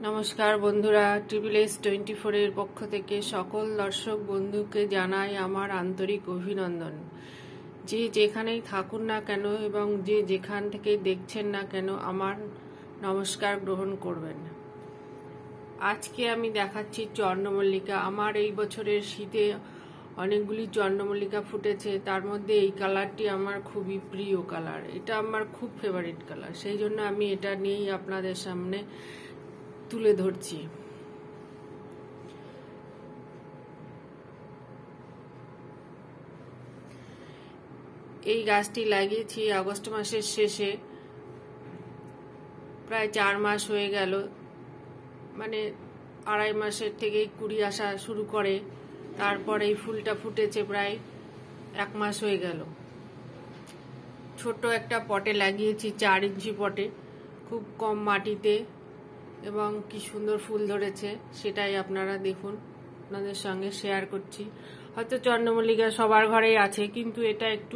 नमस्कार बंधुरा TSS24 এর পক্ষ থেকে সকল দর্শক বন্ধুকে জানাই আমার আন্তরিক অভিনন্দন। যে যেখানেই থাকুন না কেন এবং যে যেখান থেকে দেখছেন না কেন আমার নমস্কার গ্রহণ করবেন। আজকে আমি দেখাচ্ছি চন্দ্রমল্লিকা। আমার এই বছরের শীতে অনেকগুলি চন্দ্রমল্লিকা ফুটেছে, তার মধ্যে এই কালারটি আমার খুবই প্রিয় কালার। এটা আমার খুব ফেভারিট কালার, সেই জন্য আমি এটা নিয়েই আপনাদের সামনে তুলে ধরছি। এই গাছটি লাগিয়েছি আগস্ট মাসের শেষে, প্রায় 4 মাস হয়ে গেল। মানে আড়াই মাসের থেকে কুড়ি আসা শুরু করে, তারপরে এই ফুলটা ফুটেছে প্রায় 1 মাস হয়ে গেল। ছোট একটা পটে লাগিয়েছি, 4 ইঞ্চি পটে, খুব কম মাটিতে, এবং কি সুন্দর ফুল ধরেছে সেটাই আপনারা দেখুন, আপনাদের সঙ্গে শেয়ার করছি। হয়তো চন্দ্রমল্লিকা সবার ঘরেই আছে, কিন্তু এটা একটু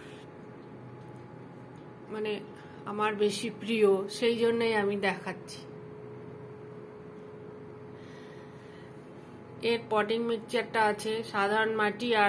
মানে আমার বেশি প্রিয়, সেই জন্যই আমি দেখাচ্ছি। এর পটিং মিক্সচারটা আছে সাধারণ মাটি আর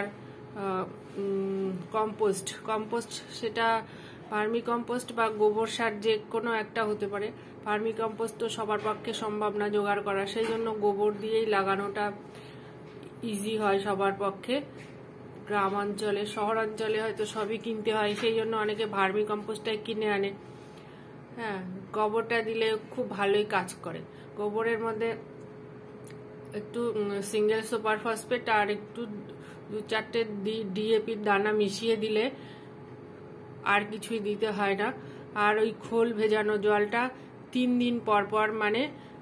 কম্পোস্ট, সেটা ভার্মি কম্পোস্ট বা গোবর সার যে কোনো একটা হতে পারে। ভার্মি কম্পোস্ট তো সবার পক্ষে সম্ভব না জোগাড় করা, সেই জন্য গোবর দিয়েই লাগানোটা ইজি হয় সবার পক্ষে। গ্রাম অঞ্চলে, শহরাঞ্চলে হয়তো সবই কিনতে হয়, সেই জন্য অনেকে ভার্মি কম্পোস্টটাই কিনে আনে। হ্যাঁ, গোবরটা দিলে খুব ভালোই কাজ করে। গোবরের মধ্যে একটু সিঙ্গেল সুপার ফসফেট আর একটু 2-4টে ডিএপির দানা মিশিয়ে দিলে আর কিছুই দিতে হয় না। আর ওই খোল ভেজানো জলটা 3 দিন পর পর, মানে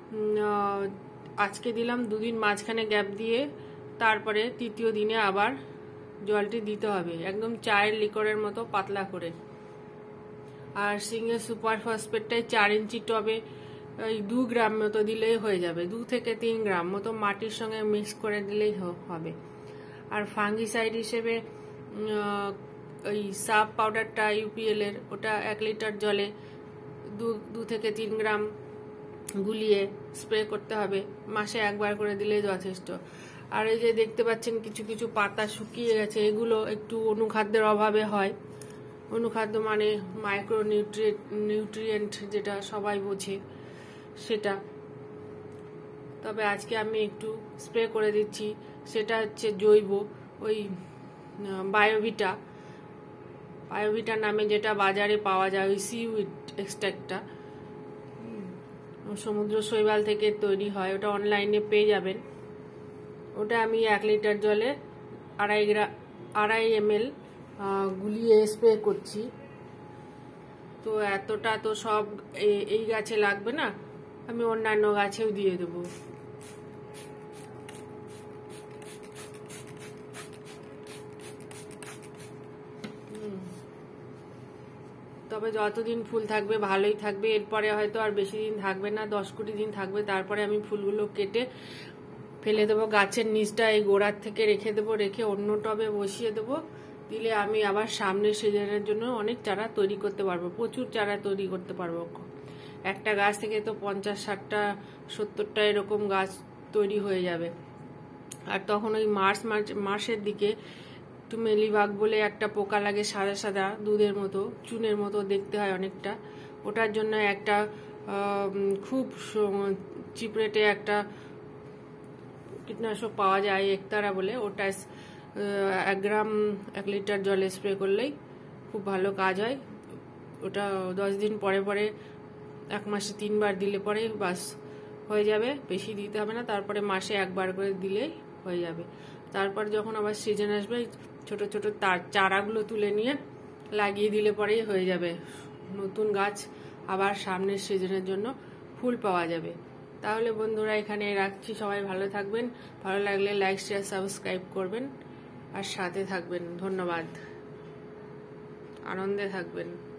আজকে দিলাম, 2 দিন মাঝখানে গ্যাপ দিয়ে তারপরে তৃতীয় দিনে আবার জলটি দিতে হবে, একদম চায়ের লিকরের মতো পাতলা করে। আর সিঙ্গেল সুপার ফসফেটটাই 4 ইঞ্চি টবে ওই 2 গ্রাম মতো দিলেই হয়ে যাবে, 2 থেকে 3 গ্রাম মতো মাটির সঙ্গে মিক্স করে দিলেই হবে। আর ফাঙ্গিসাইড হিসেবে ওই সাব পাউডারটা UPL এর, ওটা 1 লিটার জলে 2 থেকে 3 গ্রাম গুলিয়ে স্প্রে করতে হবে, মাসে একবার করে দিলেই যথেষ্ট। আর এই যে দেখতে পাচ্ছেন কিছু কিছু পাতা শুকিয়ে গেছে, এগুলো একটু অনুখাদ্যের অভাবে হয়। অনুখাদ্য মানে মাইক্রো নিউট্রিয়েন্ট, যেটা সবাই বোঝে সেটা। তবে আজকে আমি একটু স্প্রে করে দিচ্ছি, সেটা হচ্ছে জৈব ওই বায়োভিটা নামে যেটা বাজারে পাওয়া যায়, ওই সিউইড এক্সট্রাক্টটা সমুদ্র শৈবাল থেকে তৈরি হয়, ওটা অনলাইনে পেয়ে যাবেন। ওটা আমি 1 লিটার জলে 2.5 ml গুলিয়ে স্প্রে করছি। তো এতটা তো সব এই গাছে লাগবে না, আমি অন্যান্য গাছেও দিয়ে দেবো। তবে যতদিন ফুল থাকবে ভালোই থাকবে, এরপরে হয়তো আর বেশি দিন থাকবে না, 10-20 দিন থাকবে। তারপরে আমি ফুলগুলো কেটে ফেলে দেবো, গাছের নিচটা এই গোড়ার থেকে রেখে দেবো, রেখে অন্য টবে বসিয়ে দেবো। দিলে আমি আবার সামনের সিজনের জন্য অনেক চারা তৈরি করতে পারবো, প্রচুর চারা তৈরি করতে পারবো। একটা গাছ থেকে তো 50-60টা 70টা এরকম গাছ তৈরি হয়ে যাবে। আর তখন ওই মার্চের দিকে একটু মেলিবাগ বলে একটা পোকা লাগে, সাদা সাদা দুধের মতো, চুনের মতো দেখতে হয় অনেকটা। ওটার জন্য একটা খুব চিপ রেটে একটা কীটনাশক পাওয়া যায়, একতারা বলে, ওটা 1 গ্রাম 1 লিটার জলে স্প্রে করলেই খুব ভালো কাজ হয়। ওটা 10 দিন পরে পরে 1 মাসে 3 বার দিলে পরে বাস হয়ে যাবে, বেশি দিতে হবে না। তারপরে মাসে 1 বার করে দিলেই হয়ে যাবে। তারপর যখন আবার সিজন আসবে, ছোট ছোট চারাগুলো তুলে নিয়ে লাগিয়ে দিলে পরেই হয়ে যাবে, নতুন গাছ আবার সামনের সিজনের জন্য ফুল পাওয়া যাবে। তাহলে বন্ধুরা এখানে রাখছি, সবাই ভালো থাকবেন, ভালো লাগলে লাইক শেয়ার সাবস্ক্রাইব করবেন আর সাথে থাকবেন। ধন্যবাদ, আনন্দে থাকবেন।